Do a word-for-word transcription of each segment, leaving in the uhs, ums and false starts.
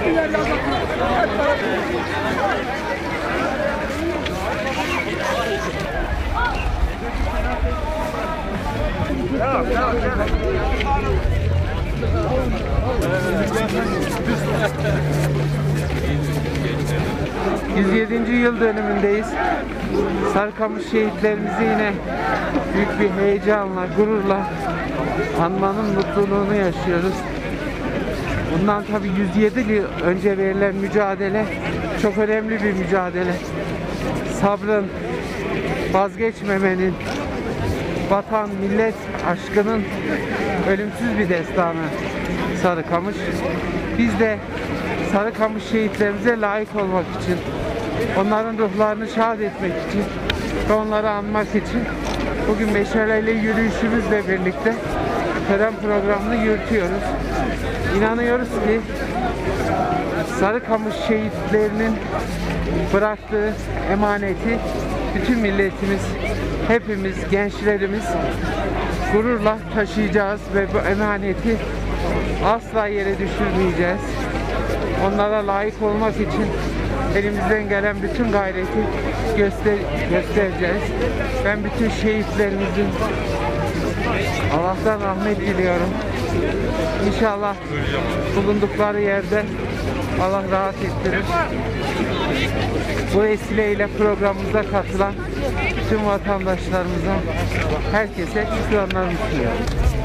yüz yedinci yıl dönümündeyiz. Sarıkamış şehitlerimizi yine büyük bir heyecanla, gururla anmanın mutluluğunu yaşıyoruz. Bundan tabi yüz yedi yıl önce verilen mücadele çok önemli bir mücadele. Sabrın, vazgeçmemenin, vatan, millet aşkının ölümsüz bir destanı Sarıkamış. Biz de Sarıkamış şehitlerimize layık olmak için, onların ruhlarını şad etmek için ve onları anmak için bugün meşaleyle yürüyüşümüzle birlikte tören programını yürütüyoruz. İnanıyoruz ki Sarıkamış şehitlerinin bıraktığı emaneti bütün milletimiz, hepimiz, gençlerimiz gururla taşıyacağız ve bu emaneti asla yere düşürmeyeceğiz. Onlara layık olmak için elimizden gelen bütün gayreti göster göstereceğiz. Ben bütün şehitlerimizin Allah'tan rahmet diliyorum. İnşallah bulundukları yerde Allah rahat ettirir. Bu vesileyle programımıza katılan tüm vatandaşlarımıza, herkese şükranlarımı sunuyorum.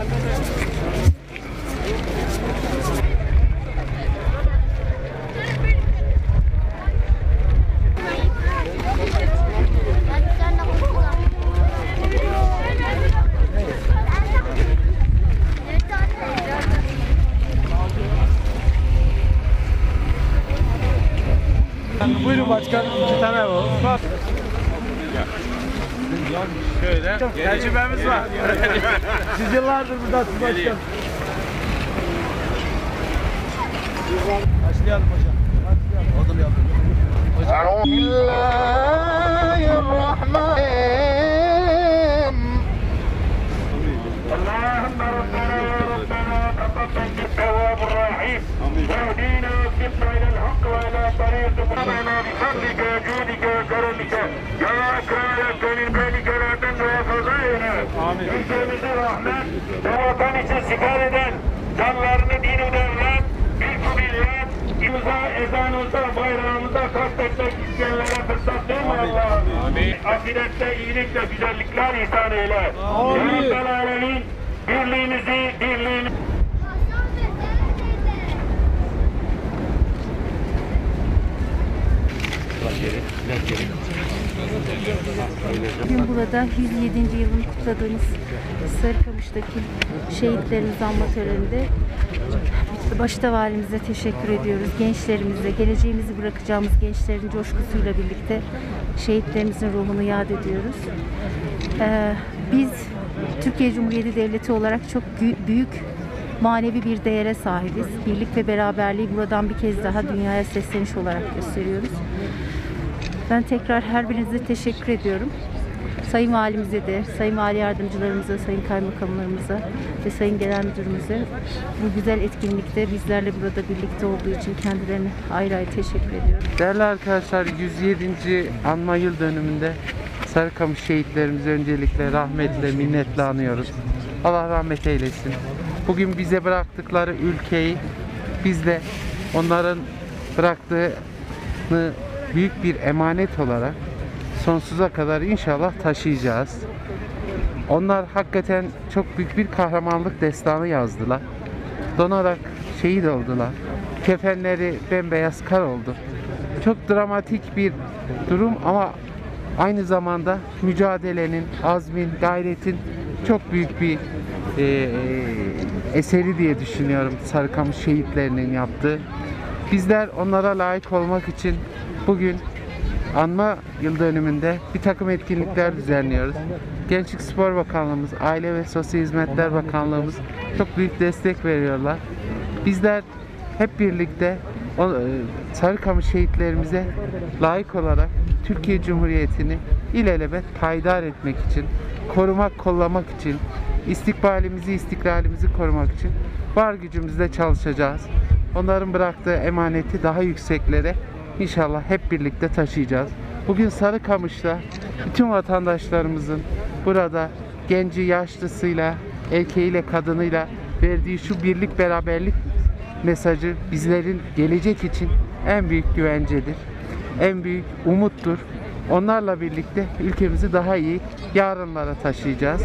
Buyurun başkanım, iki tane var. Şöyle, tecrübemiz var. Siz yıllardır buradasınız başkanım. Başlayalım hocam. Başlayalım. Odun yapalım. اللهم ربنا وربنا تقبل بالتواب الرحيم واهدينا وفقنا الى الحق والى طريق ربنا بفضلك وجودك وكرمك يا اكرم الاكرمين بينك لا تنسى فضائلنا ülkemizi rahmet ve vatan için siper eden, canlarını dini devlet, ülkü millet, imza ezanımıza, bayrağımıza kastetmek isteyenlere fırsat verme Allah'ım. Ahirette iyilikle güzellikler ihsan eyle. Ya Rabbel Alemin, birliğimizi, birliğimizi... Bugün burada yüz yedinci yılını kutladığımız Sarıkamış'taki şehitlerimiz anma töreninde başta valimize teşekkür ediyoruz. Gençlerimize, geleceğimizi bırakacağımız gençlerin coşkusuyla birlikte şehitlerimizin ruhunu yad ediyoruz. Ee, biz Türkiye Cumhuriyeti Devleti olarak çok büyük manevi bir değere sahibiz. Birlik ve beraberliği buradan bir kez daha dünyaya sesleniş olarak gösteriyoruz. Ben tekrar her birinize teşekkür ediyorum. Sayın Valimize de, Sayın Vali Yardımcılarımıza, Sayın Kaymakamlarımıza ve Sayın Genel Müdürümüze bu güzel etkinlikte bizlerle burada birlikte olduğu için kendilerine ayrı ayrı teşekkür ediyorum. Değerli arkadaşlar, yüz yedinci anma yıl dönümünde Sarıkamış şehitlerimizi öncelikle rahmetle, minnetle anıyoruz. Allah rahmet eylesin. Bugün bize bıraktıkları ülkeyi biz de onların bıraktığını büyük bir emanet olarak sonsuza kadar inşallah taşıyacağız. Onlar hakikaten çok büyük bir kahramanlık destanı yazdılar. Donarak şehit oldular. Kefenleri bembeyaz kar oldu. Çok dramatik bir durum ama aynı zamanda mücadelenin, azmin, gayretin çok büyük bir e, e, eseri diye düşünüyorum Sarıkamış şehitlerinin yaptığı. Bizler onlara layık olmak için bugün anma yıl dönümünde bir takım etkinlikler düzenliyoruz. Gençlik Spor Bakanlığımız, Aile ve Sosyal Hizmetler Bakanlığımız çok büyük destek veriyorlar. Bizler hep birlikte o, Sarıkamış şehitlerimize layık olarak Türkiye Cumhuriyeti'ni ilelebet payidar etmek için, korumak, kollamak için, istikbalimizi, istiklalimizi korumak için var gücümüzle çalışacağız. onların bıraktığı emaneti daha yükseklere inşallah hep birlikte taşıyacağız. Bugün Sarıkamış'ta bütün vatandaşlarımızın burada genci yaşlısıyla, erkeğiyle, kadınıyla verdiği şu birlik beraberlik mesajı bizlerin gelecek için en büyük güvencedir. En büyük umuttur. Onlarla birlikte ülkemizi daha iyi yarınlara taşıyacağız.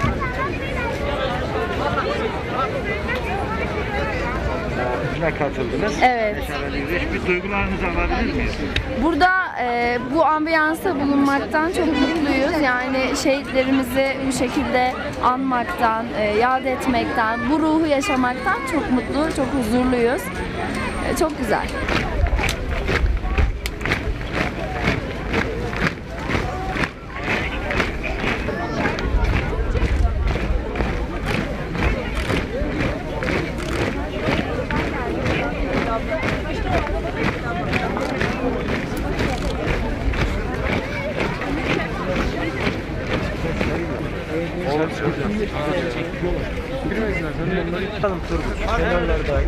Katıldınız. Evet. Bir duygularınızı alabilir miyiz? Burada e, bu ambiyansa bulunmaktan çok mutluyuz. Yani şehitlerimizi bu şekilde anmaktan, e, yad etmekten, bu ruhu yaşamaktan çok mutlu, çok huzurluyuz. E, çok güzel. Kenarlar dahil.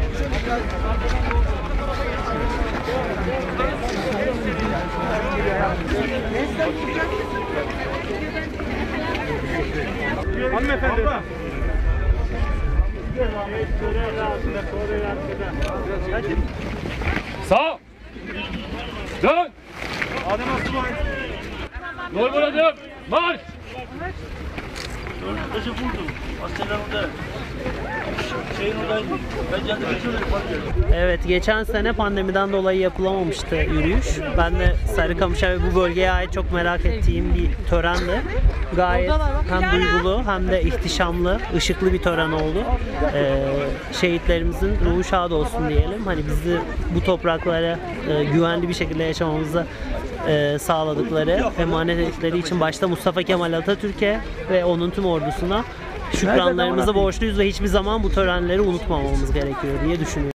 Hanımefendi. Sağ. Dön. Adem Asubay. Yol bırakıp marş. Taşı vurdum. Askerler orada. Şeyin oradaydı. Ben caddede geçiyordum. Evet, geçen sene pandemiden dolayı yapılamamıştı yürüyüş. Ben de Sarıkamış'a ve bu bölgeye ait çok merak ettiğim bir törendi. Gayet hem duygulu hem de ihtişamlı, ışıklı bir tören oldu. Ee, şehitlerimizin ruhu şad olsun diyelim. Hani bizi bu topraklara e, güvenli bir şekilde yaşamamızı e, sağladıkları, emanet ettikleri için başta Mustafa Kemal Atatürk'e ve onun tüm ordusuna şükranlarımızı borçluyuz ve hiçbir zaman bu törenleri unutmamamız gerekiyor diye düşünüyorum.